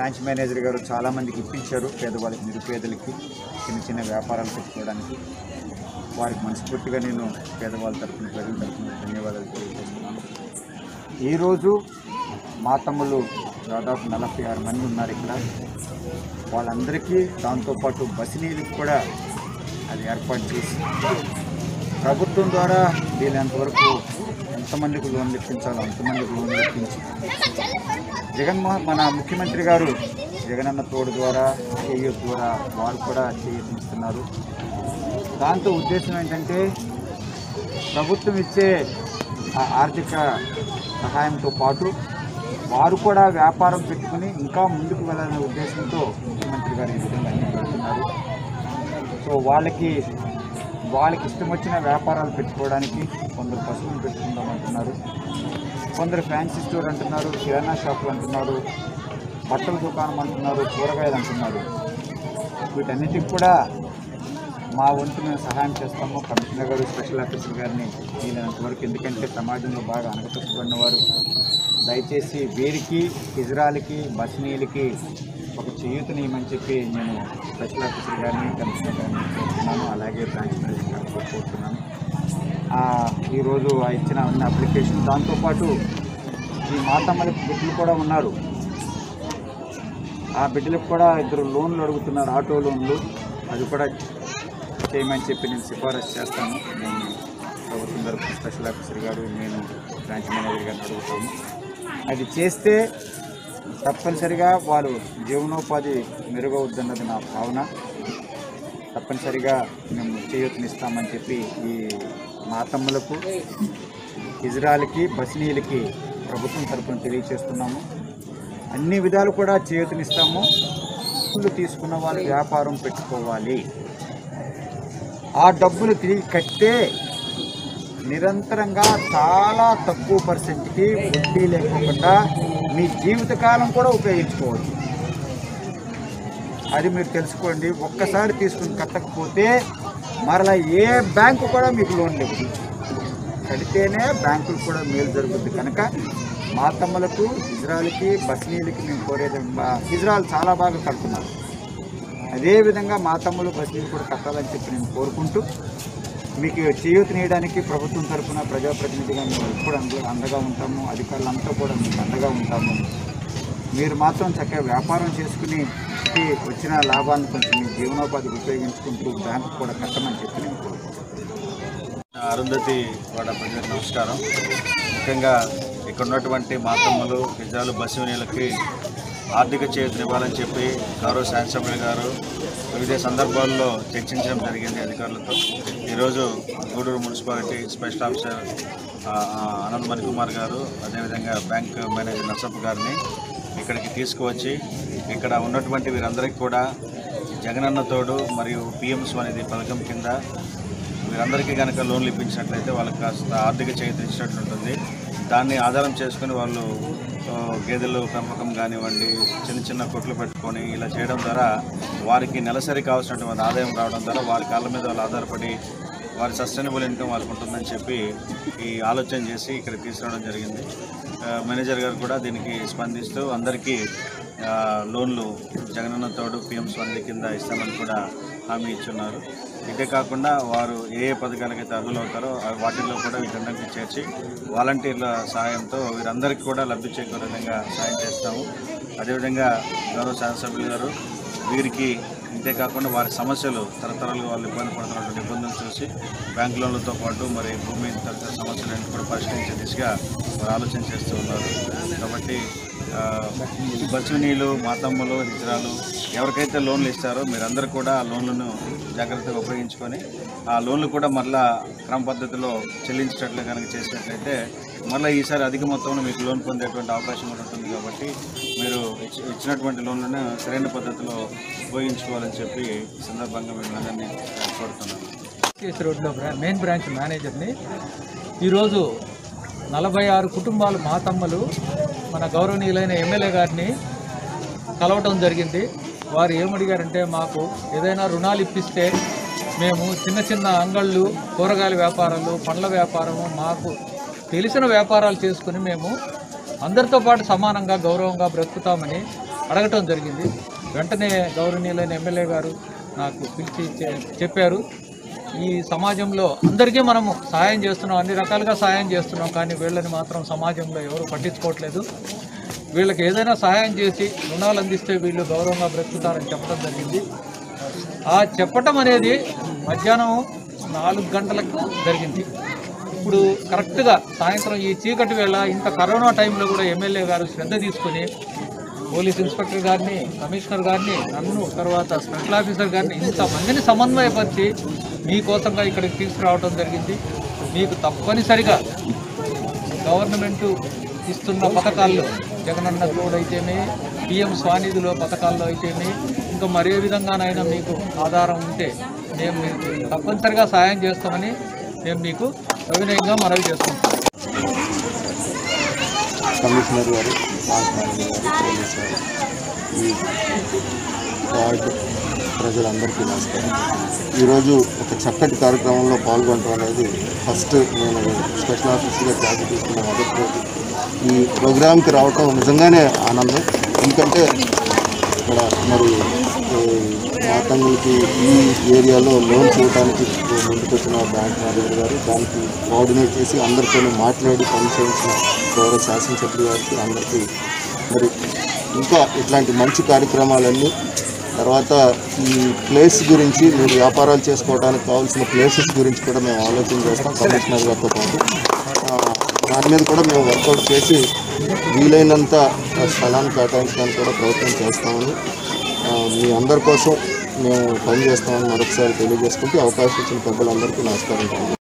Branch manager గారు చాలామందికి ఇప్పించారు, పేదవాళ్ళకి, నిరుపేదలకి, చిన్న చిన్న వ్యాపారాలు పెట్టుకోవడానికి. వారికి మనస్ఫూర్తిగా నేను పేదవాళ్ళ తరఫున, ప్రజల తరఫున ధన్యవాదాలు తెలియజేస్తున్నాను. ఈరోజు మా తమ్ముళ్ళు దాదాపు 46 మంది ఉన్నారు ఇక్కడ. వాళ్ళందరికీ దాంతోపాటు బసినీలకు కూడా అది ఏర్పాటు చేసి ప్రభుత్వం ద్వారా వీళ్ళంతవరకు ఎంతమందికి లోన్లు ఇప్పించాలో అంతమందికి లోన్లు ఇప్పించి మన ముఖ్యమంత్రి గారు జగనన్న తోడు ద్వారా, చేయూత ద్వారా వారు కూడా చేయూతనిస్తున్నారు. దాంతో ఉద్దేశం ఏంటంటే ప్రభుత్వం ఇచ్చే ఆర్థిక సహాయంతో పాటు వారు కూడా వ్యాపారం పెట్టుకుని ఇంకా ముందుకు వెళ్ళాలనే ఉద్దేశంతో ముఖ్యమంత్రి గారు ఈ విధంగా అన్ని పెడుతున్నారు. సో వాళ్ళకి ఇష్టం వచ్చిన వ్యాపారాలు పెట్టుకోవడానికి కొందరు పశువులు పెట్టుకుందామంటున్నారు, కొందరు ఫ్యాన్సీ స్టోర్ అంటున్నారు, కిరాణా షాపులు అంటున్నారు, బట్టల దుకాణం అంటున్నారు, కూరగాయలు అంటున్నారు. వీటన్నిటికి కూడా మా వంతు మేము సహాయం చేస్తాము. కమిషనర్ గారు, స్పెషల్ ఆఫీసర్ గారిని వీలైనంతవరకు, ఎందుకంటే సమాజంలో బాగా అణగతొక్కబడిన వారు, దయచేసి వీరికి, హిజ్రాలకి, బస్నీలకి ఒక చేయూతనియమని చెప్పి నేను స్పెషల్ ఆఫీసర్ గారిని, కమిషనర్ గారిని కోరుతున్నాను. అలాగే బ్రాంచ్ మేనేజర్ గారిని కోరుతున్నాను. ఈరోజు ఇచ్చిన ఉన్న అప్లికేషన్, దాంతోపాటు ఈ మాతమ్మలకి బిడ్డలు కూడా ఉన్నారు. ఆ బిడ్డలకు కూడా 2 లోన్లు అడుగుతున్నారు, ఆటో లోన్లు. అది కూడా చేయమని చెప్పి నేను సిఫారసు చేస్తాను. నేను ప్రభుత్వం తరఫున స్పెషల్ ఆఫీసర్ గారు, నేను బ్రాంచ్ మేనేజర్ గారిని అడుగుతాము. అది చేస్తే తప్పనిసరిగా వాళ్ళు జీవనోపాధి మెరుగవుద్దన్నది నా భావన. తప్పనిసరిగా మేము చేయూతనిస్తామని చెప్పి ఈ మాతమ్మలకు, హిజ్రాలకి, బస్నీలకి ప్రభుత్వం తరఫున తెలియజేస్తున్నాము. అన్ని విధాలు కూడా చేయూతనిస్తాము. తీసుకున్న వాళ్ళు వ్యాపారం పెట్టుకోవాలి. ఆ డబ్బులు తిరిగి కట్టే నిరంతరంగా చాలా తక్కువ పర్సెంట్కి వడ్డీ లేకుండా మీ జీవితకాలం కూడా ఉపయోగించుకోవచ్చు. అది మీరు తెలుసుకోండి. ఒక్కసారి తీసుకుని కట్టకపోతే మరలా ఏ బ్యాంకు కూడా మీకు లోన్ లేదు. కడితేనే బ్యాంకులు కూడా మేలు జరుగుతుంది. కనుక మా తమ్ములకు, హిజ్రాలకి, బస్నీలకి మేము కోరేది, హిజ్రాలు చాలా బాగా కడుతున్నారు. అదేవిధంగా మా తమ్ములు, బస్నీలు కూడా కట్టాలని చెప్పి నేను కోరుకుంటూ, మీకు చేయూతనియడానికి ప్రభుత్వం తరఫున ప్రజాప్రతినిధిగా మేము ఎప్పుడు అండగా ఉంటాము. అధికారులంతా కూడా మీకు అండగా ఉంటాము. మీరు మాత్రం చక్కగా వ్యాపారం చేసుకుని వచ్చిన లాభాలను కొంచెం మీ జీవనోపాధికి ఉపయోగించుకుంటూ బ్యాంకు కూడా కట్టమని చెప్పి నేను కోరుకుంటున్నాను. అరుంధతి వాడ ప్రజలకు నమస్కారం. ముఖ్యంగా ఇక్కడ ఉన్నటువంటి మాతమ్మలు, హిజ్రాలు, బస్సునీలకి ఆర్థిక చేయూతనివ్వాలని చెప్పి గౌరవ శాసనసభ్యులు గారు వివిధ సందర్భాల్లో చర్చించడం జరిగింది అధికారులతో. ఈరోజు Gudur municipality special officer Anand Manikumar garu, అదేవిధంగా బ్యాంక్ మేనేజర్ నర్సప్ప గారిని ఇక్కడికి తీసుకువచ్చి ఇక్కడ ఉన్నటువంటి వీరందరికీ కూడా జగనన్న తోడు మరియు పిఎంస్ అనేది పథకం కింద వీరందరికీ కనుక లోన్లు ఇప్పించినట్లయితే వాళ్ళకి కాస్త ఆర్థిక చేయూత ఇచ్చినట్టు ఉంటుంది. దాన్ని ఆధారం చేసుకుని వాళ్ళు గేదెలు పెంపకం కానివ్వండి, చిన్న చిన్న కొట్లు పెట్టుకొని ఇలా చేయడం ద్వారా వారికి నెలసరి కావాల్సినటువంటి ఆదాయం రావడం ద్వారా వారి కాళ్ళ మీద వాళ్ళు ఆధారపడి వారి సస్టైనబుల్ ఇన్కమ్ వాళ్ళకు ఉంటుందని చెప్పి ఈ ఆలోచన చేసి ఇక్కడ తీసుకురావడం జరిగింది. మేనేజర్ గారు కూడా దీనికి స్పందిస్తూ అందరికీ లోన్లు జగనన్న తోడు పిఎంస్ కింద ఇస్తామని కూడా హామీ ఇచ్చున్నారు. ఇదే కాకుండా వారు ఏ పథకాలకైతే అర్హులవుతారో వాటిల్లో కూడా వీటన్నిటిని చేర్చి వాలంటీర్ల సహాయంతో వీరందరికీ కూడా లబ్ధి చేకూరే విధంగా సాయం చేస్తాము. అదేవిధంగా గౌరవ శాసనసభ్యులు గారు వీరికి ఇంతే కాకుండా వారి సమస్యలు తరతరాలుగా వాళ్ళు ఇబ్బంది పడుతున్నటువంటి ఇబ్బందులు చూసి బ్యాంక్ లోన్లతో పాటు మరి భూమి తదితర సమస్యలన్నీ కూడా పరిష్కరించే దిశగా వారు ఆలోచన చేస్తూ ఉన్నారు. కాబట్టి బస్సునీలు, మాతమ్మలు, హిజ్రాలు ఎవరికైతే లోన్లు ఇస్తారో మీరందరూ కూడా ఆ లోన్లను జాగ్రత్తగా ఉపయోగించుకొని ఆ లోన్లు కూడా మరలా క్రమ పద్ధతిలో చెల్లించేటట్లు కనుక చేసినట్లయితే మరలా ఈసారి అధిక మొత్తంలో మీకు లోన్ పొందేటువంటి అవకాశం కూడా ఉంటుంది. కాబట్టి మీరు ఇచ్చినటువంటి లోన్లను సరైన పద్ధతిలో ఉపయోగించుకోవాలని చెప్పి ఈ సందర్భంగా మేము అందరినీ కోరుతున్నాను. కేసీ రోడ్లో మెయిన్ బ్రాంచ్ మేనేజర్ని. ఈరోజు 46 కుటుంబాలు మాతమ్మలు మన గౌరవనీయులైన ఎమ్మెల్యే గారిని కలవటం జరిగింది. వారు ఏమడిగారంటే, మాకు ఏదైనా రుణాలు ఇప్పిస్తే మేము చిన్న చిన్న అంగళ్ళు, కూరగాయల వ్యాపారాలు, పండ్ల వ్యాపారము, మాకు తెలిసిన వ్యాపారాలు చేసుకుని మేము అందరితో పాటు సమానంగా గౌరవంగా బ్రతుకుతామని అడగటం జరిగింది. వెంటనే గౌరవనీయులైన ఎమ్మెల్యే గారు నాకు పిలిచి చెప్పారు, ఈ సమాజంలో అందరికీ మనము సహాయం చేస్తున్నాం, అన్ని రకాలుగా సహాయం చేస్తున్నాం, కానీ వీళ్ళని మాత్రం సమాజంలో ఎవరు పట్టించుకోవట్లేదు. వీళ్ళకి ఏదైనా సహాయం చేసి రుణాలు అందిస్తే వీళ్ళు గౌరవంగా బ్రతుకుతారని చెప్పడం జరిగింది. ఆ చెప్పటం అనేది మధ్యాహ్నం 4 గంటలకు జరిగింది. ఇప్పుడు కరెక్ట్గా సాయంత్రం ఈ చీకటి వేళ ఇంత కరోనా టైంలో కూడా ఎమ్మెల్యే గారు శ్రద్ధ తీసుకుని పోలీస్ ఇన్స్పెక్టర్ గారిని, కమిషనర్ గారిని, నన్ను, తర్వాత స్పెషల్ ఆఫీసర్ గారిని ఇంతమందిని సమన్వయపరిచి మీకోసంగా ఇక్కడికి తీసుకురావడం జరిగింది. మీకు తప్పనిసరిగా గవర్నమెంటు ఇస్తున్న పథకాల్లో జగనన్న తోడైతేనే, పిఎం స్వానిధిలో పథకాల్లో అయితేనే, ఇంకా మరే విధంగానైనా మీకు ఆధారం ఉంటే మేము మీకు తప్పనిసరిగా సహాయం చేస్తామని మేము మీకు సవినయంగా మనవి చేసుకుంటాం. కమిషనర్ గారు, పోలీస్ గారు, ఈ వార్డు ప్రజలందరికీ నమస్కారం. ఈరోజు ఒక చక్కటి కార్యక్రమంలో పాల్గొనడం అనేది ఫస్ట్ నేను స్పెషల్ ఆఫీసర్గా ఛార్జ్ తీసుకున్న మొదటి రోజు. ఈ ప్రోగ్రాంకి రావటం నిజంగానే ఆనందం. ఎందుకంటే ఇక్కడ మరి మాతంగులకి ఈ ఏరియాలో లోన్స్ ఇవ్వడానికి ముందుకొచ్చిన బ్యాంక్ మేనేజర్ గారు దానికి కోఆర్డినేట్ చేసి అందరితో మాట్లాడి పని చేయించిన గౌరవ శాసనసభ్యులు గారికి అందరికీ మరి ఇంకా ఇట్లాంటి మంచి కార్యక్రమాలన్నీ తర్వాత ఈ ప్లేస్ గురించి మీరు వ్యాపారాలు చేసుకోవడానికి కావాల్సిన ప్లేసెస్ గురించి కూడా మేము ఆలోచన చేస్తాం కమిషనర్ గారితో పాటు. దాని మీద కూడా మేము వర్కౌట్ చేసి వీలైనంత స్థలాన్ని కేటాయించడానికి కూడా ప్రయత్నం చేస్తామని మీ అందరి కోసం మేము పనిచేస్తామని మరొకసారి తెలియజేసుకుంటూ అవకాశం ఇచ్చిన పెద్దలందరికీ నమస్కారం.